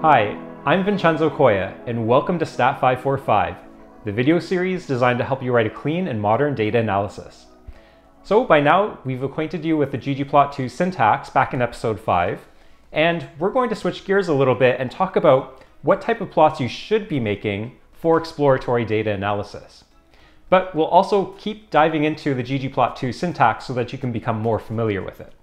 Hi, I'm Vincenzo Coya, and welcome to Stat 545, the video series designed to help you write a clean and modern data analysis. So by now, we've acquainted you with the ggplot2 syntax back in episode 5, and we're going to switch gears a little bit and talk about what type of plots you should be making for exploratory data analysis. But we'll also keep diving into the ggplot2 syntax so that you can become more familiar with it.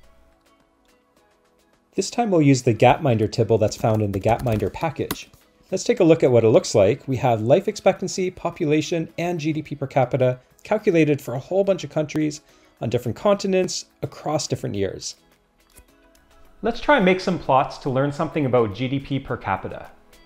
This time we'll use the gapminder tibble that's found in the gapminder package. Let's take a look at what it looks like. We have life expectancy, population, and GDP per capita calculated for a whole bunch of countries on different continents across different years. Let's try and make some plots to learn something about GDP per capita.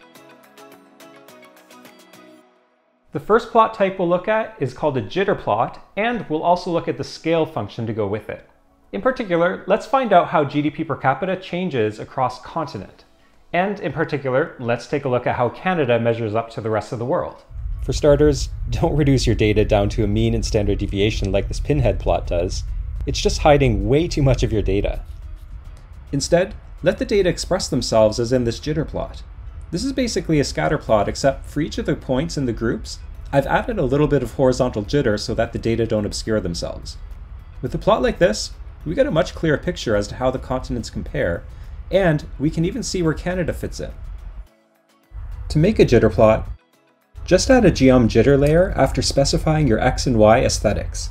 The first plot type we'll look at is called a jitter plot, and we'll also look at the scale function to go with it. In particular, let's find out how GDP per capita changes across continent. And in particular, let's take a look at how Canada measures up to the rest of the world. For starters, don't reduce your data down to a mean and standard deviation like this pinhead plot does. It's just hiding way too much of your data. Instead, let the data express themselves as in this jitter plot. This is basically a scatter plot, except for each of the points in the groups, I've added a little bit of horizontal jitter so that the data don't obscure themselves. With a plot like this, we get a much clearer picture as to how the continents compare, and we can even see where Canada fits in. To make a jitter plot, just add a geom jitter layer after specifying your X and Y aesthetics.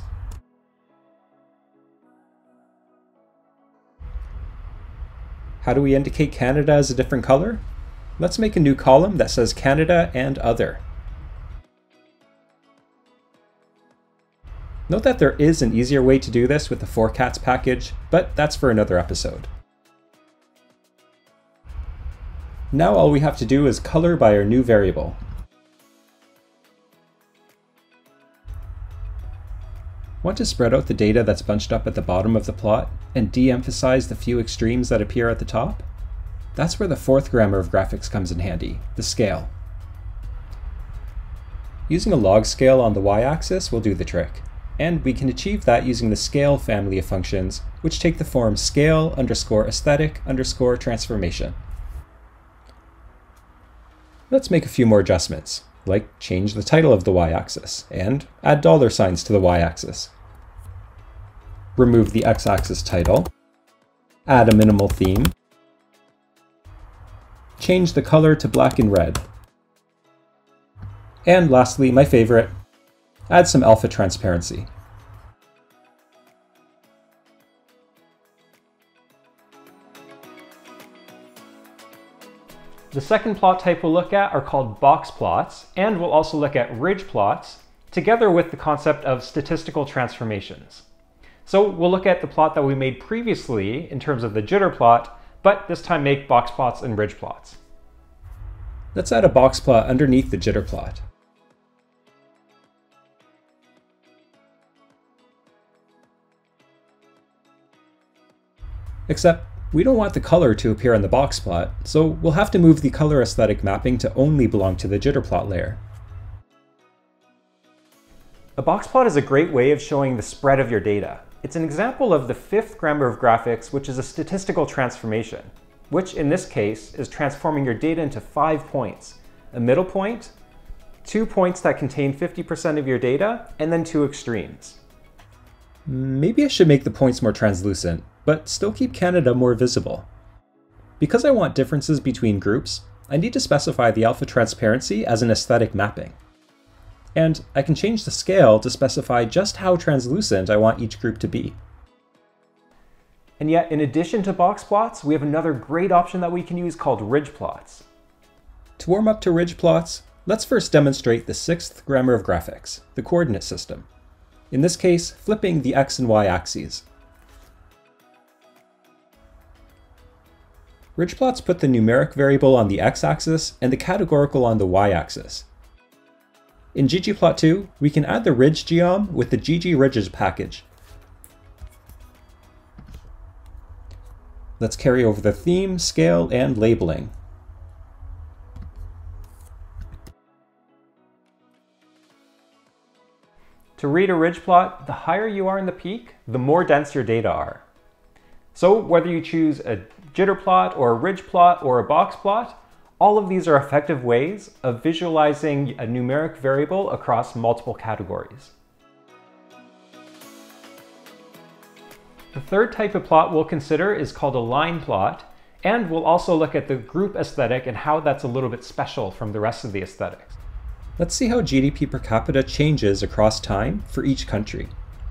How do we indicate Canada as a different color? Let's make a new column that says Canada and Other. Note that there is an easier way to do this with the forcats package, but that's for another episode. Now all we have to do is color by our new variable. Want to spread out the data that's bunched up at the bottom of the plot and de-emphasize the few extremes that appear at the top? That's where the fourth grammar of graphics comes in handy, the scale. Using a log scale on the y-axis will do the trick. And we can achieve that using the scale family of functions, which take the form scale_aesthetic_transformation. Let's make a few more adjustments, like change the title of the y-axis, and add dollar signs to the y-axis. Remove the x-axis title, add a minimal theme, change the color to black and red, and lastly, my favorite, add some alpha transparency. The second plot type we'll look at are called boxplots, and we'll also look at ridgeplots, together with the concept of statistical transformations. So we'll look at the plot that we made previously in terms of the jitter plot, but this time make boxplots and ridgeplots. Let's add a boxplot underneath the jitter plot. Except, we don't want the color to appear on the box plot, so we'll have to move the color aesthetic mapping to only belong to the jitter plot layer. A box plot is a great way of showing the spread of your data. It's an example of the fifth grammar of graphics, which is a statistical transformation, which in this case is transforming your data into 5 points, a middle point, 2 points that contain 50% of your data, and then 2 extremes. Maybe I should make the points more translucent, but still keep Canada more visible. Because I want differences between groups, I need to specify the alpha transparency as an aesthetic mapping. And I can change the scale to specify just how translucent I want each group to be. And yet, in addition to boxplots, we have another great option that we can use called ridgeplots. To warm up to ridgeplots, let's first demonstrate the sixth grammar of graphics, the coordinate system. In this case, flipping the x and y axes. Ridgeplots put the numeric variable on the x-axis and the categorical on the y-axis. In ggplot2, we can add the ridge geom with the ggridges package. Let's carry over the theme, scale, and labeling. To read a ridge plot, the higher you are in the peak, the more dense your data are. So whether you choose a jitter plot or a ridge plot or a box plot, All of these are effective ways of visualizing a numeric variable across multiple categories. The third type of plot we'll consider is called a line plot, and we'll also look at the group aesthetic and how that's a little bit special from the rest of the aesthetics. Let's see how GDP per capita changes across time for each country.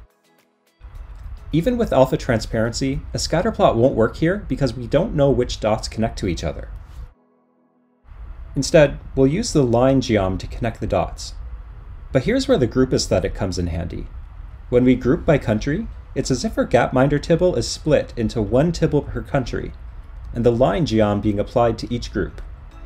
Even with alpha transparency, a scatter plot won't work here because we don't know which dots connect to each other. Instead, we'll use the line geom to connect the dots. But here's where the group aesthetic comes in handy. When we group by country, it's as if our gapminder tibble is split into one tibble per country, and the line geom being applied to each group.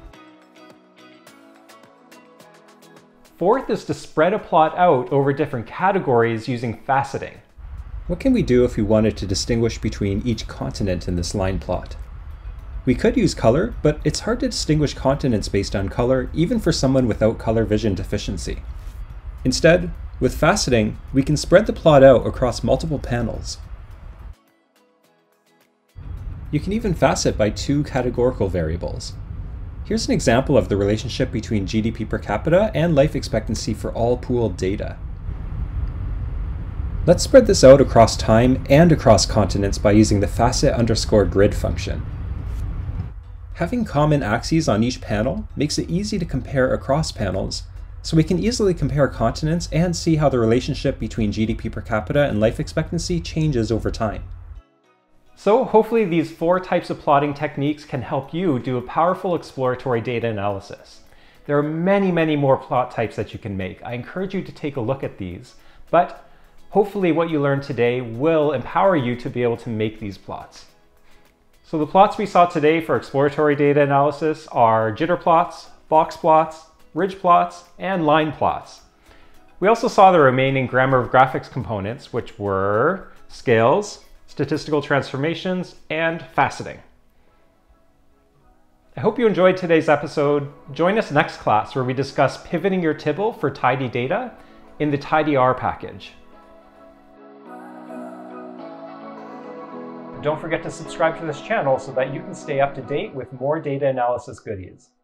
Fourth is to spread a plot out over different categories using faceting. What can we do if we wanted to distinguish between each continent in this line plot? We could use color, but it's hard to distinguish continents based on color, even for someone without color vision deficiency. Instead, with faceting, we can spread the plot out across multiple panels. You can even facet by two categorical variables. Here's an example of the relationship between GDP per capita and life expectancy for all pooled data. Let's spread this out across time and across continents by using the facet_grid function. Having common axes on each panel makes it easy to compare across panels, so we can easily compare continents and see how the relationship between GDP per capita and life expectancy changes over time. So hopefully these 4 types of plotting techniques can help you do a powerful exploratory data analysis. There are many, many more plot types that you can make. I encourage you to take a look at these, but hopefully what you learned today will empower you to be able to make these plots. So the plots we saw today for exploratory data analysis are jitter plots, boxplots, ridgeplots, and line plots. We also saw the remaining grammar of graphics components, which were scales, statistical transformations, and faceting. I hope you enjoyed today's episode. Join us next class where we discuss pivoting your tibble for tidy data in the tidyr package. Don't forget to subscribe to this channel so that you can stay up to date with more data analysis goodies.